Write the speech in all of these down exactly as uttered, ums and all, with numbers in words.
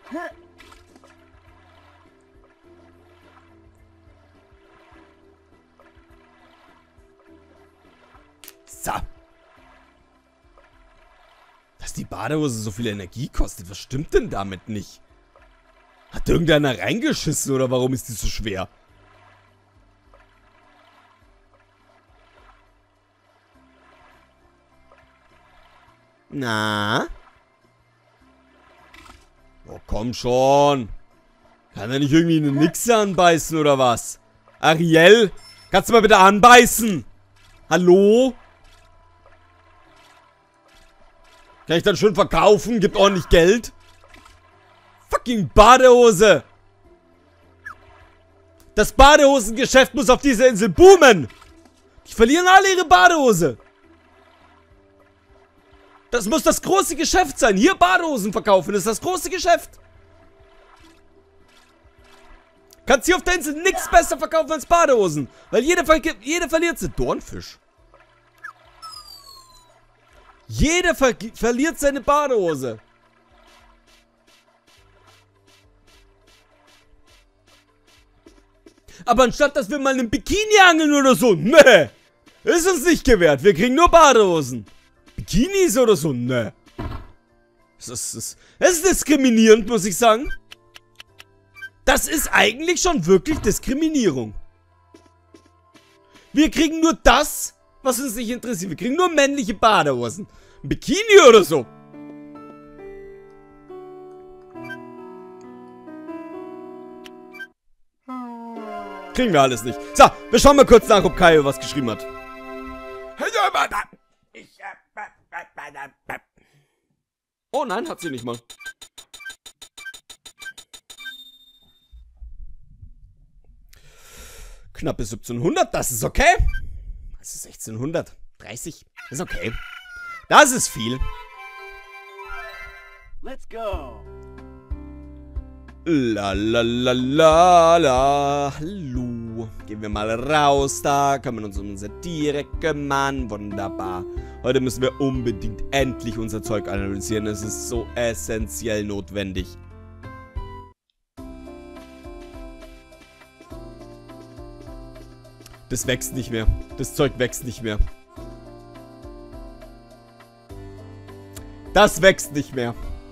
So. Dass die Badehose so viel Energie kostet. Was stimmt denn damit nicht? Hat irgendeiner reingeschissen oder warum ist die so schwer? Na? Oh, komm schon. Kann er nicht irgendwie eine Nixe anbeißen oder was? Ariel, kannst du mal bitte anbeißen? Hallo? Kann ich dann schön verkaufen? Gibt ordentlich Geld? Fucking Badehose! Das Badehosengeschäft muss auf dieser Insel boomen! Die verlieren alle ihre Badehose! Das muss das große Geschäft sein! Hier Badehosen verkaufen, das ist das große Geschäft! Kannst hier auf der Insel nichts besser verkaufen als Badehosen! Weil jeder, ver jeder verliert sie. Dornfisch. Jeder ver verliert seine Badehose. Aber anstatt, dass wir mal einen Bikini angeln oder so, ne, ist uns nicht gewährt. Wir kriegen nur Badehosen. Bikinis oder so, ne. Das ist, das, das ist diskriminierend, muss ich sagen. Das ist eigentlich schon wirklich Diskriminierung. Wir kriegen nur das, was uns nicht interessiert. Wir kriegen nur männliche Badehosen. Ein Bikini oder so. Kriegen wir alles nicht. So, wir schauen mal kurz nach, ob Kaio was geschrieben hat. Oh nein, hat sie nicht mal. Knappe siebzehnhundert, das ist okay. Das ist sechzehnhundertdreißig. Ist okay. Das ist viel. Let's go. La la la la la. Hallo. Gehen wir mal raus da. Können wir uns um unser Tiere kümmern. Wunderbar. Heute müssen wir unbedingt endlich unser Zeug analysieren. Es ist so essentiell notwendig. Das wächst nicht mehr. Das Zeug wächst nicht mehr. Das wächst nicht mehr.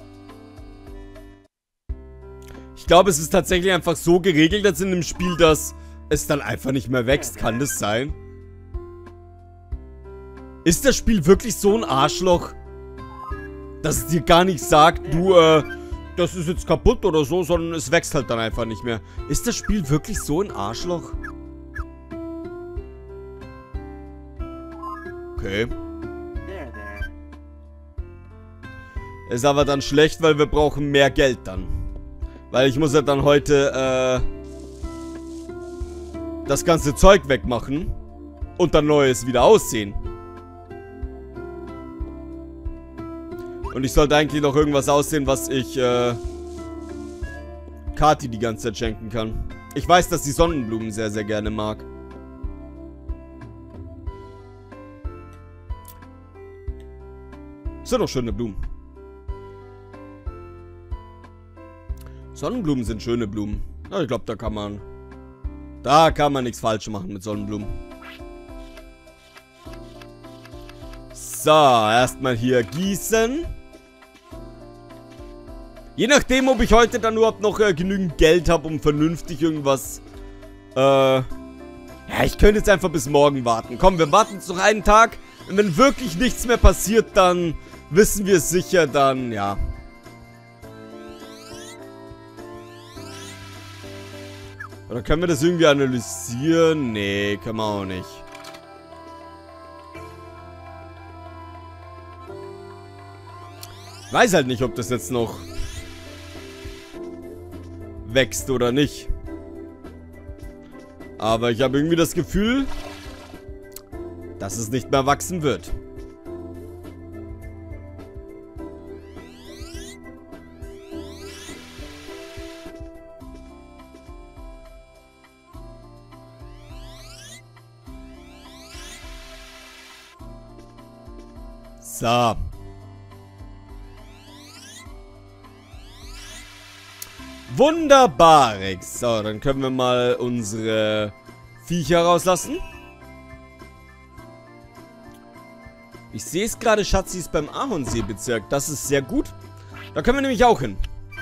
Ich glaube, es ist tatsächlich einfach so geregelt jetzt in dem Spiel, dass es dann einfach nicht mehr wächst. Kann das sein? Ist das Spiel wirklich so ein Arschloch, dass es dir gar nicht sagt, du, äh, das ist jetzt kaputt oder so, sondern es wächst halt dann einfach nicht mehr. Ist das Spiel wirklich so ein Arschloch? Okay. Ist aber dann schlecht, weil wir brauchen mehr Geld dann. Weil ich muss ja dann heute, äh, das ganze Zeug wegmachen und dann Neues wieder aussehen. Und ich sollte eigentlich noch irgendwas aussehen, was ich, äh, Kati die ganze Zeit schenken kann. Ich weiß, dass sie Sonnenblumen sehr, sehr gerne mag. Sind doch schöne Blumen. Sonnenblumen sind schöne Blumen. Ja, ich glaube, da kann man... Da kann man nichts falsch machen mit Sonnenblumen. So, erstmal hier gießen. Je nachdem, ob ich heute dann überhaupt noch äh, genügend Geld habe, um vernünftig irgendwas... Äh... Ja, ich könnte jetzt einfach bis morgen warten. Komm, wir warten jetzt noch einen Tag. Und wenn wirklich nichts mehr passiert, dann wissen wir es sicher, dann, ja... Oder können wir das irgendwie analysieren? Nee, können wir auch nicht. Ich weiß halt nicht, ob das jetzt noch wächst oder nicht. Aber ich habe irgendwie das Gefühl, dass es nicht mehr wachsen wird. So. Wunderbar, Rex. So, dann können wir mal unsere Viecher rauslassen. Ich sehe es gerade, Schatzi ist beim Ahornseebezirk. Das ist sehr gut. Da können wir nämlich auch hin.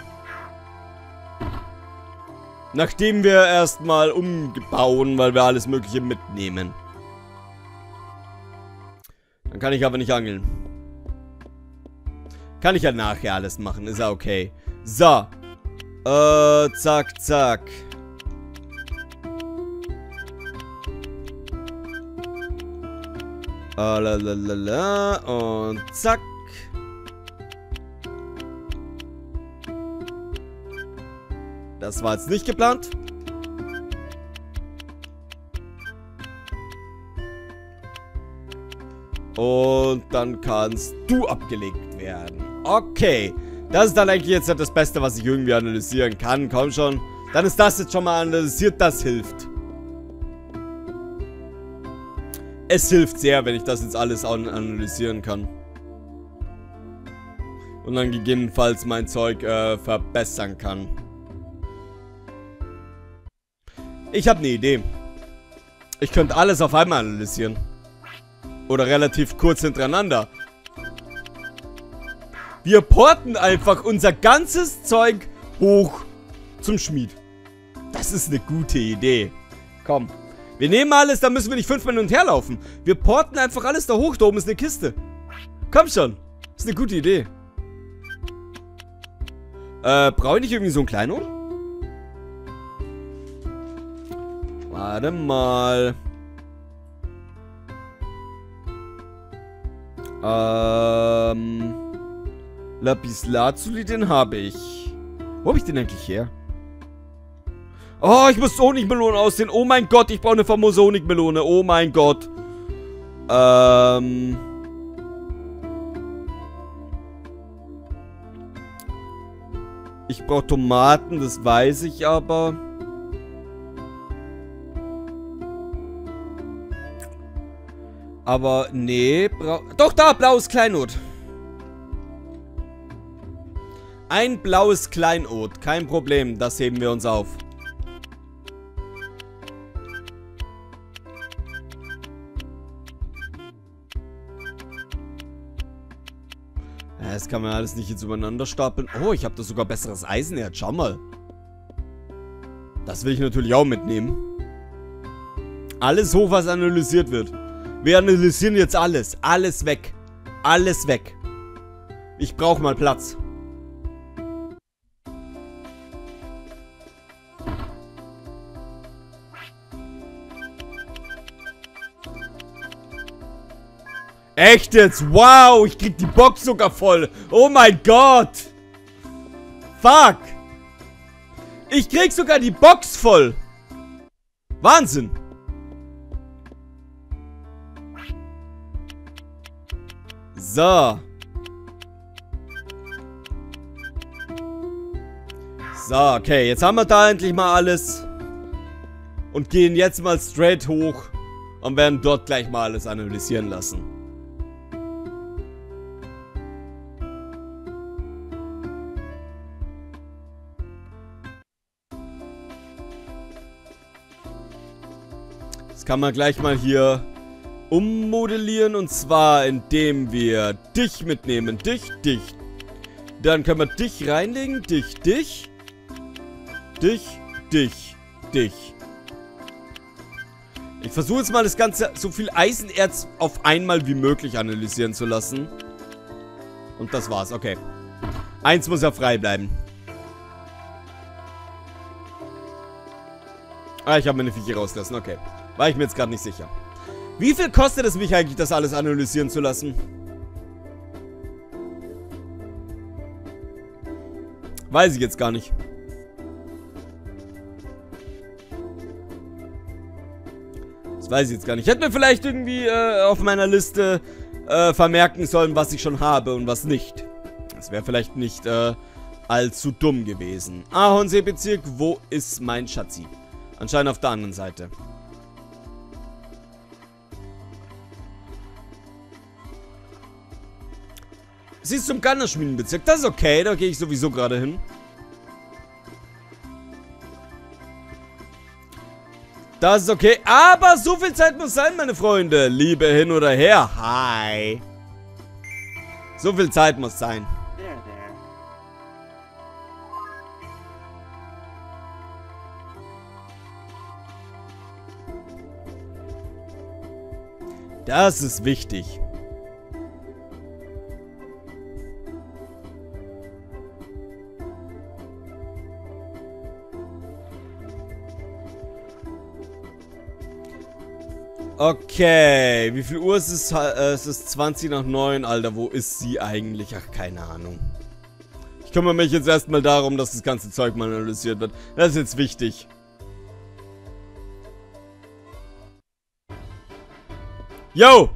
Nachdem wir erstmal umbauen, weil wir alles Mögliche mitnehmen. Dann kann ich aber nicht angeln. Kann ich ja nachher alles machen, ist ja okay. So. Äh, zack, zack. Äh, lalalala. Und zack. Das war jetzt nicht geplant. Und dann kannst du abgelegt werden. Okay. Das ist dann eigentlich jetzt das Beste, was ich irgendwie analysieren kann. Komm schon. Dann ist das jetzt schon mal analysiert. Das hilft. Es hilft sehr, wenn ich das jetzt alles analysieren kann. Und dann gegebenenfalls mein Zeug äh, verbessern kann. Ich habe eine Idee. Ich könnte alles auf einmal analysieren. Oder relativ kurz hintereinander. Wir porten einfach unser ganzes Zeug hoch zum Schmied. Das ist eine gute Idee. Komm. Wir nehmen alles, dann müssen wir nicht fünfmal hin und her laufen. Wir porten einfach alles da hoch. Da oben ist eine Kiste. Komm schon. Das ist eine gute Idee. Äh, brauche ich nicht irgendwie so einen Kleinod? Warte mal. Ähm... Lapislazuli, den habe ich. Wo habe ich den eigentlich her? Oh, ich muss Honigmelone aussehen. Oh mein Gott, ich brauche eine famose Honigmelone. Oh mein Gott. Ähm... Ich brauche Tomaten, das weiß ich aber. Aber, nee. Doch, da, blaues Kleinod. Ein blaues Kleinod. Kein Problem, das heben wir uns auf. Das kann man alles nicht jetzt übereinander stapeln. Oh, ich habe da sogar besseres Eisenerz. Schau mal. Das will ich natürlich auch mitnehmen. Alles hoch, was analysiert wird. Wir analysieren jetzt alles. Alles weg. Alles weg. Ich brauche mal Platz. Echt jetzt? Wow, ich krieg die Box sogar voll. Oh mein Gott. Fuck. Ich krieg sogar die Box voll. Wahnsinn. So. So, okay. Jetzt haben wir da endlich mal alles. Und gehen jetzt mal straight hoch. Und werden dort gleich mal alles analysieren lassen. Das kann man gleich mal hier ummodellieren. Und zwar, indem wir dich mitnehmen. Dich, dich. Dann können wir dich reinlegen. Dich, dich. Dich, dich, dich. Ich versuche jetzt mal das Ganze, so viel Eisenerz auf einmal wie möglich analysieren zu lassen. Und das war's, okay. Eins muss ja frei bleiben. Ah, ich habe meine Viecher rausgelassen, okay. War ich mir jetzt gerade nicht sicher. Wie viel kostet es mich eigentlich, das alles analysieren zu lassen? Weiß ich jetzt gar nicht. Das weiß ich jetzt gar nicht. Ich hätte mir vielleicht irgendwie äh, auf meiner Liste äh, vermerken sollen, was ich schon habe und was nicht. Das wäre vielleicht nicht äh, allzu dumm gewesen. Ahornseebezirk, wo ist mein Schatzi? Anscheinend auf der anderen Seite. Sie ist zum Gunnerschmiedenbezirk. Das ist okay, da gehe ich sowieso gerade hin. Das ist okay. Aber so viel Zeit muss sein, meine Freunde. Liebe hin oder her. Hi. So viel Zeit muss sein. There, there. Das ist wichtig. Okay, wie viel Uhr ist es? Äh, es ist zwanzig nach neun, Alter. Wo ist sie eigentlich? Ach, keine Ahnung. Ich kümmere mich jetzt erstmal darum, dass das ganze Zeug mal analysiert wird. Das ist jetzt wichtig. Yo!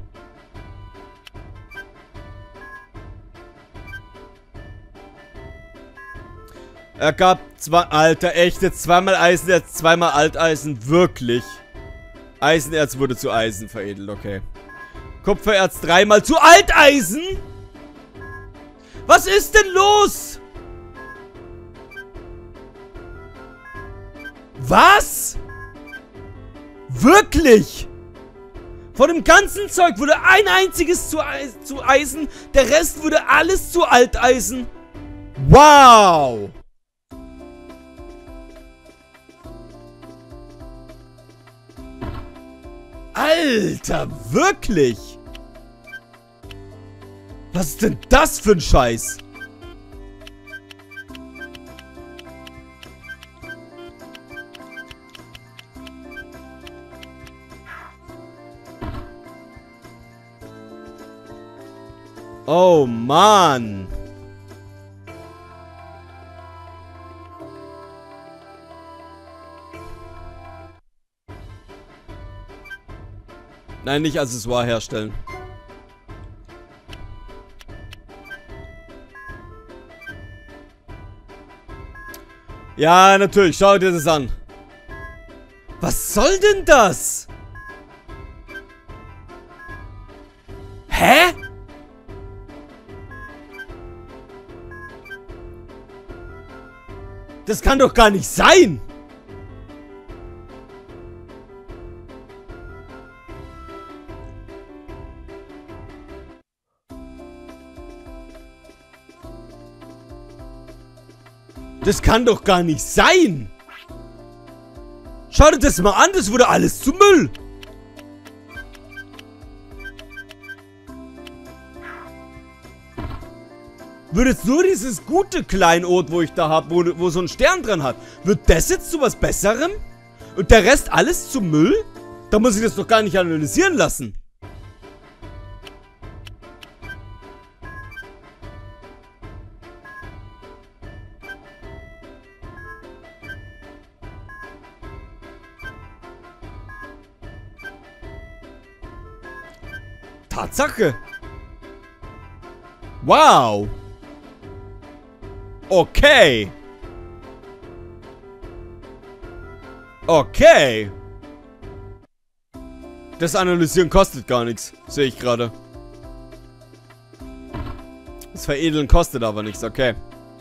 Er gab zwei... Alter, echt? Jetzt zweimal Eisenerz, zweimal Alteisen. Wirklich? Eisenerz wurde zu Eisen veredelt, okay. Kupfererz dreimal zu Alteisen? Was ist denn los? Was? Wirklich? Von dem ganzen Zeug wurde ein einziges zu, Eis zu Eisen, der Rest wurde alles zu Alteisen. Wow! Alter, wirklich? Was ist denn das für ein Scheiß? Oh Mann. Nein, nicht Accessoire herstellen. Ja, natürlich. Schau dir das an. Was soll denn das? Hä? Das kann doch gar nicht sein. Das kann doch gar nicht sein. Schau dir das mal an, das wurde alles zu Müll. Wird jetzt nur dieses gute Kleinod, wo ich da habe, wo, wo so ein Stern dran hat, wird das jetzt zu was Besserem? Und der Rest alles zu Müll? Da muss ich das doch gar nicht analysieren lassen. Tatsache. Wow. Okay. Okay. Das Analysieren kostet gar nichts. Sehe ich gerade. Das Veredeln kostet aber nichts. Okay.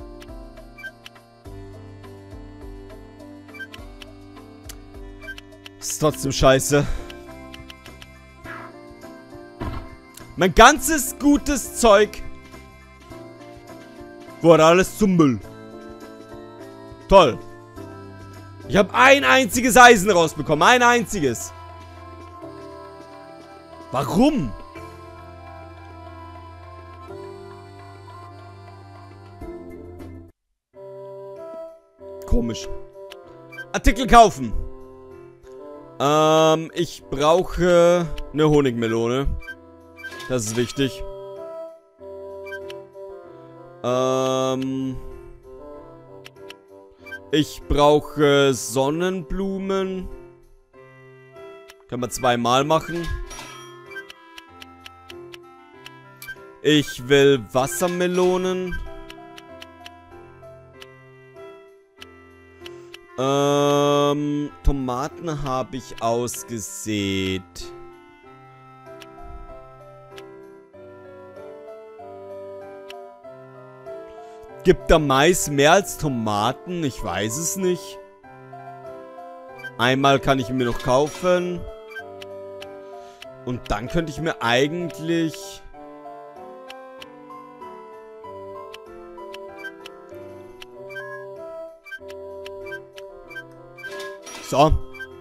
Ist trotzdem scheiße. Mein ganzes gutes Zeug wurde alles zum Müll. Toll. Ich habe ein einziges Eisen rausbekommen. Ein einziges. Warum? Komisch. Artikel kaufen. Ähm, ich brauche eine Honigmelone. Das ist wichtig. Ähm... Ich brauche Sonnenblumen. Kann man zweimal machen. Ich will Wassermelonen. Ähm... Tomaten habe ich ausgesät. Gibt da Mais mehr als Tomaten? Ich weiß es nicht. Einmal kann ich mir noch kaufen. Und dann könnte ich mir eigentlich... So.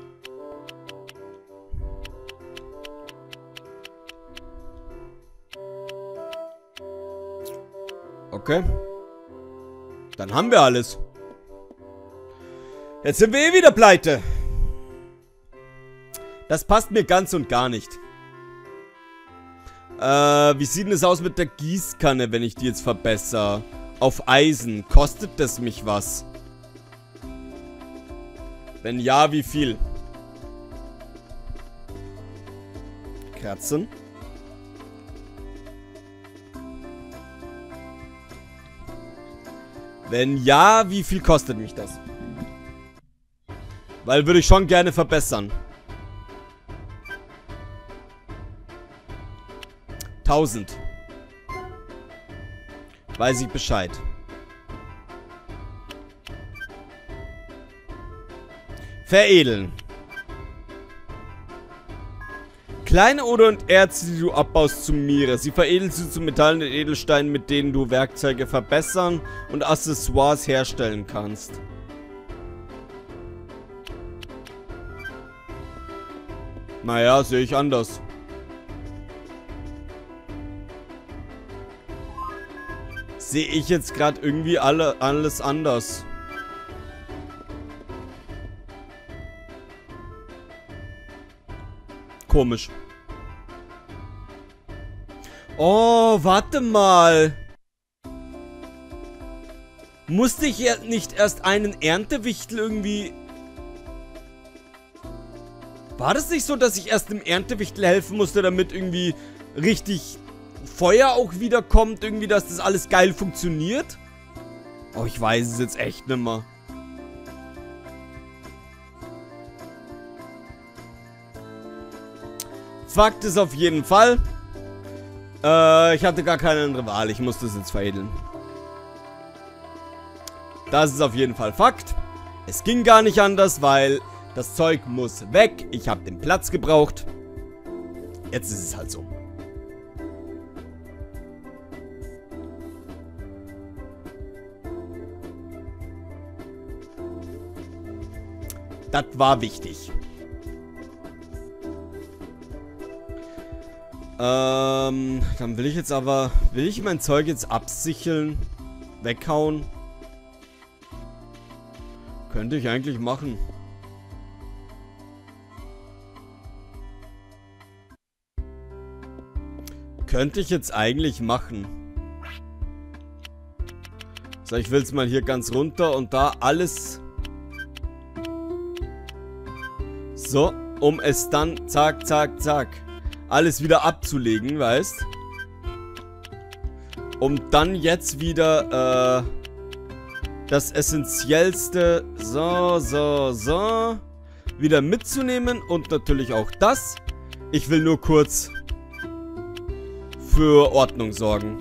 Okay. Dann haben wir alles. Jetzt sind wir eh wieder pleite. Das passt mir ganz und gar nicht. Äh, wie sieht denn es aus mit der Gießkanne, wenn ich die jetzt verbessere? Auf Eisen. Kostet das mich was? Wenn ja, wie viel? Kerzen. Wenn ja, wie viel kostet mich das? Weil würde ich schon gerne verbessern. tausend. Weiß ich Bescheid. Veredeln. Kleine Oder und Erze, die du abbaust, summiere. Sie veredelst du zu Metallen und Edelsteinen, mit denen du Werkzeuge verbessern und Accessoires herstellen kannst. Naja, sehe ich anders. Sehe ich jetzt gerade irgendwie alle, alles anders. Komisch. Oh, warte mal. Musste ich ja nicht erst einen Erntewichtel irgendwie... War das nicht so, dass ich erst dem Erntewichtel helfen musste, damit irgendwie richtig Feuer auch wieder kommt? Irgendwie, dass das alles geil funktioniert? Oh, ich weiß es jetzt echt nicht mehr. Fakt ist auf jeden Fall, äh, ich hatte gar keine andere Wahl. Ich musste es jetzt veredeln. Das ist auf jeden Fall Fakt. Es ging gar nicht anders, weil das Zeug muss weg. Ich habe den Platz gebraucht. Jetzt ist es halt so. Das war wichtig. Ähm, dann will ich jetzt aber... Will ich mein Zeug jetzt absicheln? Weghauen? Könnte ich eigentlich machen. Könnte ich jetzt eigentlich machen. So, ich will es mal hier ganz runter und da alles... So, um es dann zack, zack, zack alles wieder abzulegen, weißt? Um dann jetzt wieder äh, das Essentiellste so, so, so wieder mitzunehmen und natürlich auch das. Ich will nur kurz für Ordnung sorgen.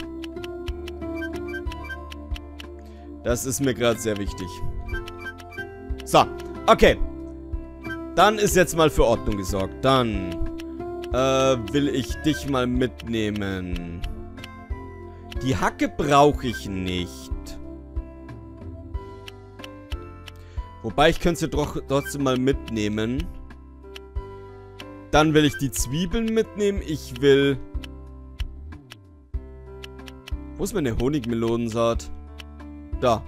Das ist mir gerade sehr wichtig. So, okay. Dann ist jetzt mal für Ordnung gesorgt. Dann äh, will ich dich mal mitnehmen. Die Hacke brauche ich nicht. Wobei, ich könnte sie doch trotzdem mal mitnehmen. Dann will ich die Zwiebeln mitnehmen. Ich will... Wo ist meine Honigmelonensaat? Da.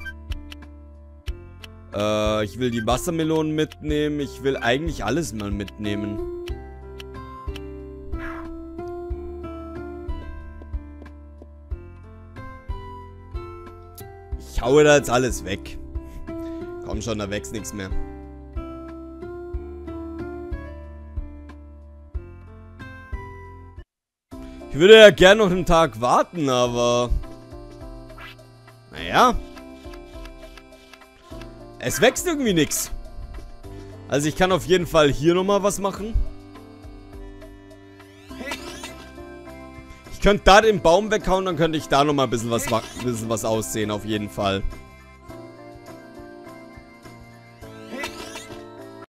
Äh, ich will die Wassermelonen mitnehmen. Ich will eigentlich alles mal mitnehmen. Ich haue da jetzt alles weg. Komm schon, da wächst nichts mehr. Ich würde ja gern noch einen Tag warten, aber... Naja. Es wächst irgendwie nichts. Also ich kann auf jeden Fall hier nochmal was machen. Ich könnte da den Baum weghauen, dann könnte ich da nochmal ein bisschen was, bisschen was aussehen, auf jeden Fall.